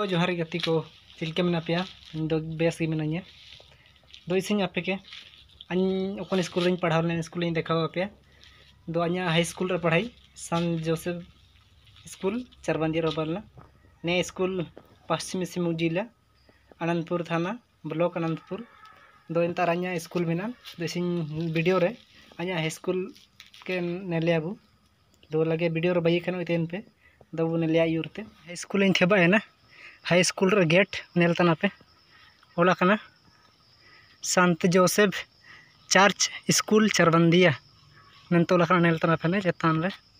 जोहार गति को चिलके में पे दो बेस मिनाया दो इसिंग आपे के अन स्कूल पढ़ा स्कूल देखा पे दो अना हाई स्कूल रे पढ़ाई सान जोसेफ स्कूल चरबंदिया रोबरला ने स्कूल पश्चिमी सिंहभूम जिला आनंदपुर थाना ब्लॉक आनंदपुर दो इंतार अना स्कूल में दो वीडियो रे अना हाई स्कूल के नेले अबू दो लगे वीडियो रे बई खान तेन पे दो नेले यूरते हाई स्कूल इन थेबा है ना हाई स्कूल रे गेट नेलतना पे ओला कना संत जोसेफ चर्च स्कूल चरबंदिया नंतोला नेलतना पे चेतान रे